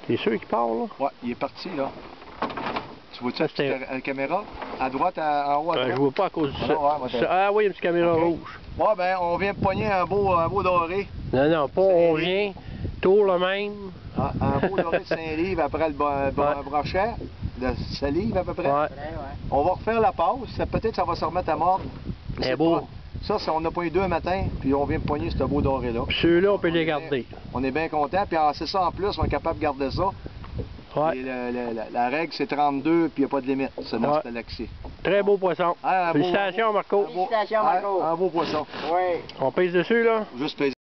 T'es sûr qu'il part, là? Ouais, il est parti, là. Tu vois-tu la caméra? À droite, en haut, à droite? Je vois pas à cause de ça. Ouais, Ah oui, il y a une petite caméra rouge. Ouais, ben, on vient de pogner un beau doré. Non, pas on vient. Tour le même. Un beau doré de 5 livres après le brochet. De 7 livres à peu près. Ouais. On va refaire la passe. Peut-être ça va se remettre à mort. C'est beau. Ça, on a pogné 2 un matin, puis on vient de pogner ce beau doré-là. Ceux-là, on peut les garder. On est bien contents. Puis c'est ça en plus, on est capable de garder ça. Ouais. Et la règle, c'est 32, puis il n'y a pas de limite. C'est dans ce galaxie. Très beau poisson. Félicitations, Marco. Félicitations, Marco. Un beau poisson. Oui. On pèse dessus, là? Juste pèse.